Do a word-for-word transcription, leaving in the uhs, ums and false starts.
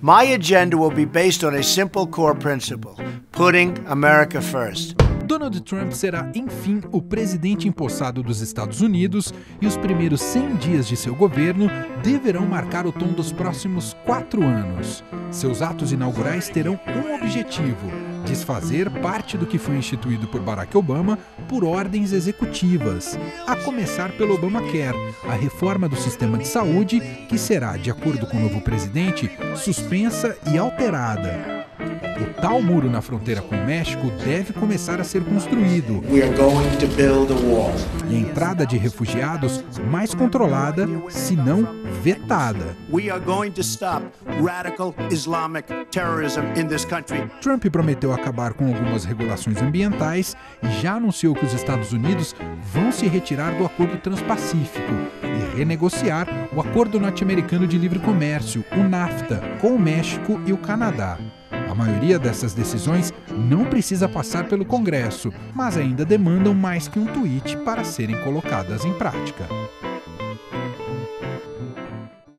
My agenda will be based on a simple core principle: putting America first. Donald Trump será, enfim, o presidente empossado dos Estados Unidos e os primeiros cem dias de seu governo deverão marcar o tom dos próximos quatro anos. Seus atos inaugurais terão um objetivo: desfazer parte do que foi instituído por Barack Obama por ordens executivas, a começar pelo Obamacare, a reforma do sistema de saúde que será, de acordo com o novo presidente, suspensa e alterada. O tal muro na fronteira com o México deve começar a ser construído. We are going to build a wall. E a entrada de refugiados mais controlada, se não vetada. We are going to stop radical Islamic terrorism in this country. Trump prometeu acabar com algumas regulações ambientais e já anunciou que os Estados Unidos vão se retirar do Acordo Transpacífico e renegociar o Acordo Norte-Americano de Livre Comércio, o NAFTA, com o México e o Canadá. A maioria dessas decisões não precisa passar pelo Congresso, mas ainda demandam mais que um tweet para serem colocadas em prática.